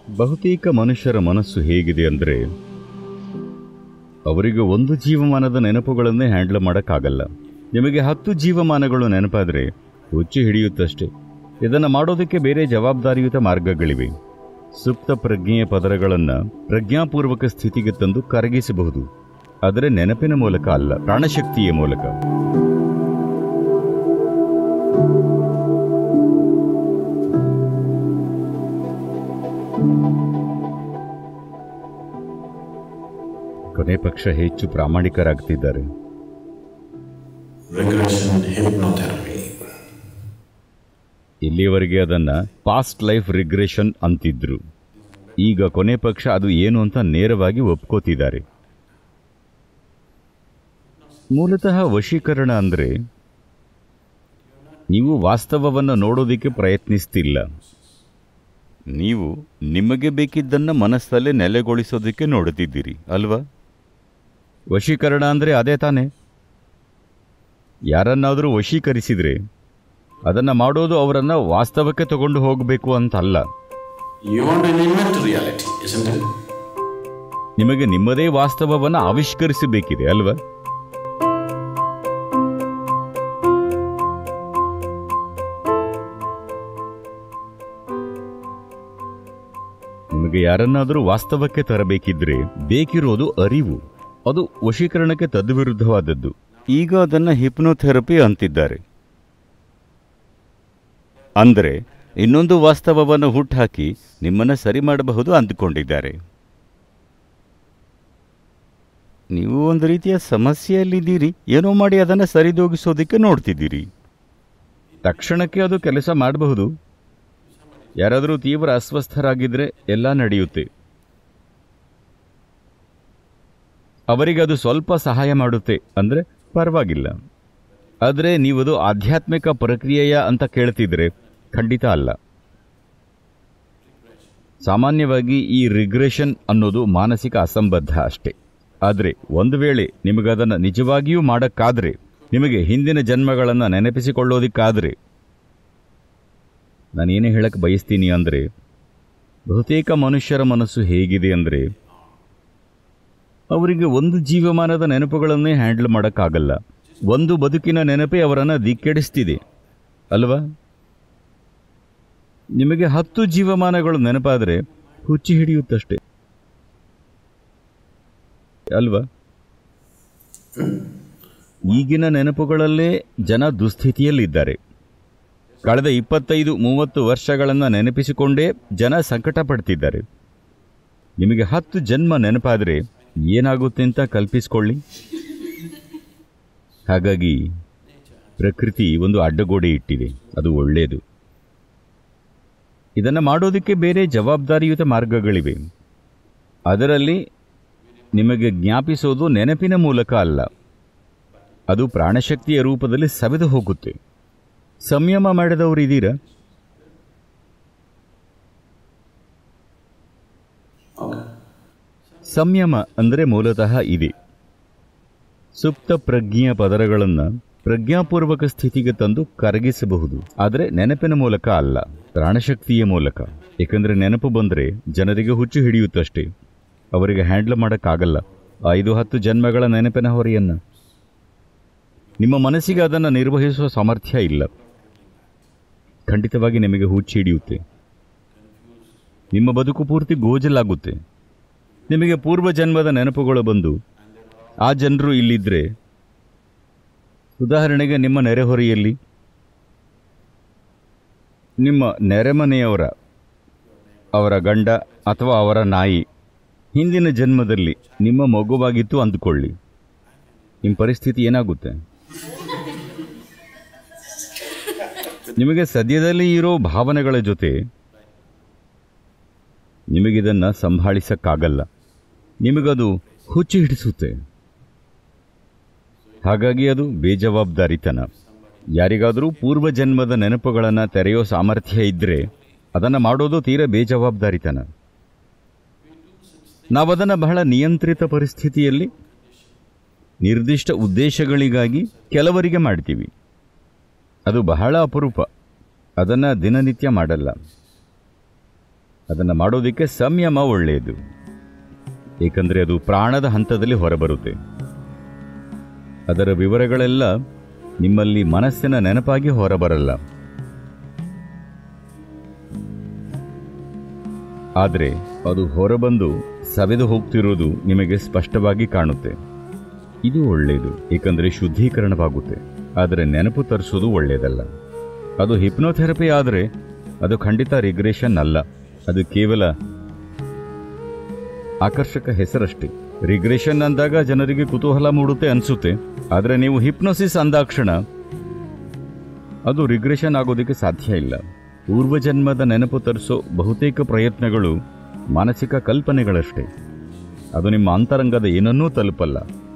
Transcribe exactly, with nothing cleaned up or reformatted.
ಬಹುತೇಕ ಮನುಷ್ಯರ ಮನಸ್ಸು ಹೇಗಿದೆ ಅಂದರೆ ಅವರಿಗೆ ಒಂದು ಜೀವಮಾನದ ನೆನಪುಗಳನ್ನೇ ಹ್ಯಾಂಡಲ್ ಮಾಡೋಕ್ಕಾಗಲ್ಲ. ನಿಮಗೆ ಹತ್ತು ಜೀವಮಾನಗಳು ನೆನಪಾದರೆ ಹುಚ್ಚು ಹಿಡಿಯುತ್ತಷ್ಟೇ. ಇದನ್ನು ಮಾಡೋದಕ್ಕೆ ಬೇರೆ ಜವಾಬ್ದಾರಿಯುತ ಮಾರ್ಗಗಳಿವೆ. ಸುಪ್ತ ಪ್ರಜ್ಞೆಯ ಪದರಗಳನ್ನು ಪ್ರಜ್ಞಾಪೂರ್ವಕ ಸ್ಥಿತಿಗೆ ತಂದು ಕರಗಿಸಬಹುದು, ಆದರೆ ನೆನಪಿನ ಮೂಲಕ ಅಲ್ಲ, ಪ್ರಾಣಶಕ್ತಿಯ ಮೂಲಕ. ಕೊನೆ ಪಕ್ಷ ಹೆಚ್ಚು ಪ್ರಾಮಾಣಿಕರಾಗ್ತಿದ್ದಾರೆ. ಇಲ್ಲಿಯವರೆಗೆ ಅದನ್ನ ಪಾಸ್ಟ್ ಲೈಫ್ ರಿಗ್ರೆಷನ್ ಅಂತಿದ್ರು. ಈಗ ಕೊನೆ ಪಕ್ಷ ಅದು ಏನು ಅಂತ ನೇರವಾಗಿ ಒಪ್ಕೋತಿದ್ದಾರೆ. ಮೂಲತಃ ವಶೀಕರಣ ಅಂದ್ರೆ ನೀವು ವಾಸ್ತವವನ್ನು ನೋಡೋದಿಕ್ಕೆ ಪ್ರಯತ್ನಿಸ್ತಿಲ್ಲ, ನೀವು ನಿಮಗೆ ಬೇಕಿದ್ದನ್ನು ಮನಸ್ಸಲ್ಲೇ ನೆಲೆಗೊಳಿಸೋದಕ್ಕೆ ನೋಡುತ್ತಿದ್ದೀರಿ ಅಲ್ವಾ? ವಶೀಕರಣ ಅಂದರೆ ಅದೇ ತಾನೇ. ಯಾರನ್ನಾದರೂ ವಶೀಕರಿಸಿದರೆ ಅದನ್ನು ಮಾಡೋದು ಅವರನ್ನು ವಾಸ್ತವಕ್ಕೆ ತಗೊಂಡು ಹೋಗಬೇಕು ಅಂತಲ್ಲ. ನಿಮಗೆ ನಿಮ್ಮದೇ ವಾಸ್ತವವನ್ನು ಆವಿಷ್ಕರಿಸಬೇಕಿದೆ ಅಲ್ವಾ? ನಿಮಗೆ ಯಾರನ್ನಾದರೂ ವಾಸ್ತವಕ್ಕೆ ತರಬೇಕಿದ್ರೆ ಬೇಕಿರೋದು ಅರಿವು. ಅದು ವಶೀಕರಣಕ್ಕೆ ತದ್ವಿರುದ್ಧವಾದದ್ದು. ಈಗ ಅದನ್ನು ಹಿಪ್ನೋಥೆರಪಿ ಅಂತಿದ್ದಾರೆ. ಅಂದರೆ ಇನ್ನೊಂದು ವಾಸ್ತವವನ್ನು ಹುಟ್ಟುಹಾಕಿ ನಿಮ್ಮನ್ನು ಸರಿ ಮಾಡಬಹುದು ಅಂದುಕೊಂಡಿದ್ದಾರೆ. ನೀವು ಒಂದು ರೀತಿಯ ಸಮಸ್ಯೆಯಲ್ಲಿದ್ದೀರಿ, ಏನೋ ಮಾಡಿ ಅದನ್ನು ಸರಿದೂಗಿಸೋದಕ್ಕೆ ನೋಡ್ತಿದ್ದೀರಿ. ತಕ್ಷಣಕ್ಕೆ ಅದು ಕೆಲಸ ಮಾಡಬಹುದು. ಯಾರಾದರೂ ತೀವ್ರ ಅಸ್ವಸ್ಥರಾಗಿದ್ದರೆ ಎಲ್ಲ ನಡೆಯುತ್ತೆ, ಅವರಿಗೆ ಅದು ಸ್ವಲ್ಪ ಸಹಾಯ ಮಾಡುತ್ತೆ ಅಂದರೆ ಪರವಾಗಿಲ್ಲ. ಆದರೆ ನೀವದು ಆಧ್ಯಾತ್ಮಿಕ ಪ್ರಕ್ರಿಯೆಯ ಅಂತ ಕೇಳ್ತಿದ್ರೆ ಖಂಡಿತ ಅಲ್ಲ. ಸಾಮಾನ್ಯವಾಗಿ ಈ ರಿಗ್ರೆಷನ್ ಅನ್ನೋದು ಮಾನಸಿಕ ಅಸಂಬದ್ಧ ಅಷ್ಟೇ. ಆದರೆ ಒಂದು ವೇಳೆ ನಿಮಗದನ್ನು ನಿಜವಾಗಿಯೂ ಮಾಡೋಕ್ಕಾದರೆ, ನಿಮಗೆ ಹಿಂದಿನ ಜನ್ಮಗಳನ್ನು ನೆನಪಿಸಿಕೊಳ್ಳೋದಕ್ಕಾದರೆ, ನಾನೇನೇ ಹೇಳಕ್ಕೆ ಬಯಸ್ತೀನಿ ಅಂದರೆ ಬಹುತೇಕ ಮನುಷ್ಯರ ಮನಸ್ಸು ಹೇಗಿದೆ ಅಂದರೆ ಅವರಿಗೆ ಒಂದು ಜೀವಮಾನದ ನೆನಪುಗಳನ್ನೇ ಹ್ಯಾಂಡಲ್ ಮಾಡೋಕ್ಕಾಗಲ್ಲ. ಒಂದು ಬದುಕಿನ ನೆನಪೇ ಅವರನ್ನು ದಿಕ್ಕೆಡಿಸ್ತಿದೆ ಅಲ್ವಾ? ನಿಮಗೆ ಹತ್ತು ಜೀವಮಾನಗಳು ನೆನಪಾದರೆ ಹುಚ್ಚಿ ಹಿಡಿಯುತ್ತಷ್ಟೇ ಅಲ್ವಾ? ಈಗಿನ ನೆನಪುಗಳಲ್ಲೇ ಜನ ದುಸ್ಥಿತಿಯಲ್ಲಿದ್ದಾರೆ. ಕಳೆದ ಇಪ್ಪತ್ತೈದು ಮೂವತ್ತು ವರ್ಷಗಳನ್ನು ನೆನಪಿಸಿಕೊಂಡೇ ಜನ ಸಂಕಟ ಪಡ್ತಿದ್ದಾರೆ. ನಿಮಗೆ ಹತ್ತು ಜನ್ಮ ನೆನಪಾದರೆ ಏನಾಗುತ್ತೆ ಅಂತ ಕಲ್ಪಿಸಿಕೊಳ್ಳಿ. ಹಾಗಾಗಿ ಪ್ರಕೃತಿ ಒಂದು ಅಡ್ಡಗೋಡೆ ಇಟ್ಟಿದೆ, ಅದು ಒಳ್ಳೆಯದು. ಇದನ್ನು ಮಾಡೋದಕ್ಕೆ ಬೇರೆ ಜವಾಬ್ದಾರಿಯುತ ಮಾರ್ಗಗಳಿವೆ. ಅದರಲ್ಲಿ ನಿಮಗೆ ಜ್ಞಾಪಿಸೋದು ನೆನಪಿನ ಮೂಲಕ ಅಲ್ಲ, ಅದು ಪ್ರಾಣಶಕ್ತಿಯ ರೂಪದಲ್ಲಿ ಸವೆದು ಹೋಗುತ್ತೆ. ಸಂಯಮ ಮಾಡಿದವರಿದ್ದೀರಾ? ಸಂಯಮ ಅಂದರೆ ಮೂಲತಃ ಇದೆ. ಸುಪ್ತ ಪ್ರಜ್ಞೆಯ ಪದರಗಳನ್ನು ಪ್ರಜ್ಞಾಪೂರ್ವಕ ಸ್ಥಿತಿಗೆ ತಂದು ಕರಗಿಸಬಹುದು, ಆದರೆ ನೆನಪಿನ ಮೂಲಕ ಅಲ್ಲ, ಪ್ರಾಣಶಕ್ತಿಯ ಮೂಲಕ. ಏಕೆಂದರೆ ನೆನಪು ಬಂದರೆ ಜನರಿಗೆ ಹುಚ್ಚು ಹಿಡಿಯುತ್ತಷ್ಟೇ, ಅವರಿಗೆ ಹ್ಯಾಂಡಲ್ ಮಾಡೋಕ್ಕಾಗಲ್ಲ ಐದು ಹತ್ತು ಜನ್ಮಗಳ ನೆನಪಿನ ಹೊರೆಯನ್ನು. ನಿಮ್ಮ ಮನಸ್ಸಿಗೆ ಅದನ್ನು ನಿರ್ವಹಿಸುವ ಸಾಮರ್ಥ್ಯ ಇಲ್ಲ. ಖಂಡಿತವಾಗಿ ನಿಮಗೆ ಹುಚ್ಚು ಹಿಡಿಯುತ್ತೆ, ನಿಮ್ಮ ಬದುಕು ಪೂರ್ತಿ ಗೋಜಲಾಗುತ್ತೆ. ನಿಮಗೆ ಪೂರ್ವ ಜನ್ಮದ ನೆನಪುಗಳು ಬಂದು ಆ ಜನರು ಇಲ್ಲಿದ್ದರೆ, ಉದಾಹರಣೆಗೆ ನಿಮ್ಮ ನೆರೆಹೊರೆಯಲ್ಲಿ ನಿಮ್ಮ ನೆರೆಮನೆಯವರ ಅವರ ಗಂಡ ಅಥವಾ ಅವರ ನಾಯಿ ಹಿಂದಿನ ಜನ್ಮದಲ್ಲಿ ನಿಮ್ಮ ಮಗುವಾಗಿತ್ತು ಅಂದುಕೊಳ್ಳಿ. ನಿಮ್ಮ ಪರಿಸ್ಥಿತಿ ಏನಾಗುತ್ತೆ? ನಿಮಗೆ ಸದ್ಯದಲ್ಲಿ ಇರೋ ಭಾವನೆಗಳ ಜೊತೆ ನಿಮಗಿದನ್ನು ಸಂಭಾಳಿಸಕ್ಕಾಗಲ್ಲ, ನಿಮಗದು ಹುಚ್ಚು ಹಿಡಿಸುತ್ತೆ. ಹಾಗಾಗಿ ಅದು ಬೇಜವಾಬ್ದಾರಿತನ. ಯಾರಿಗಾದರೂ ಪೂರ್ವ ಜನ್ಮದ ನೆನಪುಗಳನ್ನು ತೆರೆಯೋ ಸಾಮರ್ಥ್ಯ ಇದ್ದರೆ ಅದನ್ನು ಮಾಡೋದು ತೀರ ಬೇಜವಾಬ್ದಾರಿತನ. ನಾವದನ್ನು ಬಹಳ ನಿಯಂತ್ರಿತ ಪರಿಸ್ಥಿತಿಯಲ್ಲಿ ನಿರ್ದಿಷ್ಟ ಉದ್ದೇಶಗಳಿಗಾಗಿ ಕೆಲವರಿಗೆ ಮಾಡ್ತೀವಿ. ಅದು ಬಹಳ ಅಪರೂಪ, ಅದನ್ನು ದಿನನಿತ್ಯ ಮಾಡಲ್ಲ. ಅದನ್ನು ಮಾಡೋದಕ್ಕೆ ಸಂಯಮ ಒಳ್ಳೆಯದು, ಏಕೆಂದರೆ ಅದು ಪ್ರಾಣದ ಹಂತದಲ್ಲಿ ಹೊರಬರುತ್ತೆ. ಅದರ ವಿವರಗಳೆಲ್ಲ ನಿಮ್ಮಲ್ಲಿ ಮನಸ್ಸಿನ ನೆನಪಾಗಿ ಹೊರಬರಲ್ಲ. ಆದರೆ ಅದು ಹೊರಬಂದು ಸವೆದು ಹೋಗ್ತಿರೋದು ನಿಮಗೆ ಸ್ಪಷ್ಟವಾಗಿ ಕಾಣುತ್ತೆ. ಇದು ಒಳ್ಳೆಯದು, ಏಕೆಂದರೆ ಶುದ್ಧೀಕರಣವಾಗುತ್ತೆ. ಆದರೆ ನೆನಪು ತರಿಸೋದು ಒಳ್ಳೆಯದಲ್ಲ. ಅದು ಹಿಪ್ನೋಥೆರಪಿ ಆದರೆ ಅದು ಖಂಡಿತ ರಿಗ್ರೆಷನ್ ಅಲ್ಲ. ಅದು ಕೇವಲ ಆಕರ್ಷಕ ಹೆಸರಷ್ಟೇ. ರಿಗ್ರೆಷನ್ ಅಂದಾಗ ಜನರಿಗೆ ಕುತೂಹಲ ಮೂಡುತ್ತೆ ಅನಿಸುತ್ತೆ, ಆದರೆ ನೀವು ಹಿಪ್ನೋಸಿಸ್ ಅಂದಾಕ್ಷಣ ಅದು ರಿಗ್ರೆಷನ್ ಆಗೋದಕ್ಕೆ ಸಾಧ್ಯ ಇಲ್ಲ. ಪೂರ್ವಜನ್ಮದ ನೆನಪು ತರಿಸೋ ಬಹುತೇಕ ಪ್ರಯತ್ನಗಳು ಮಾನಸಿಕ ಕಲ್ಪನೆಗಳಷ್ಟೇ. ಅದು ನಿಮ್ಮ ಅಂತರಂಗದ ಏನನ್ನೂ ತಲುಪಲ್ಲ.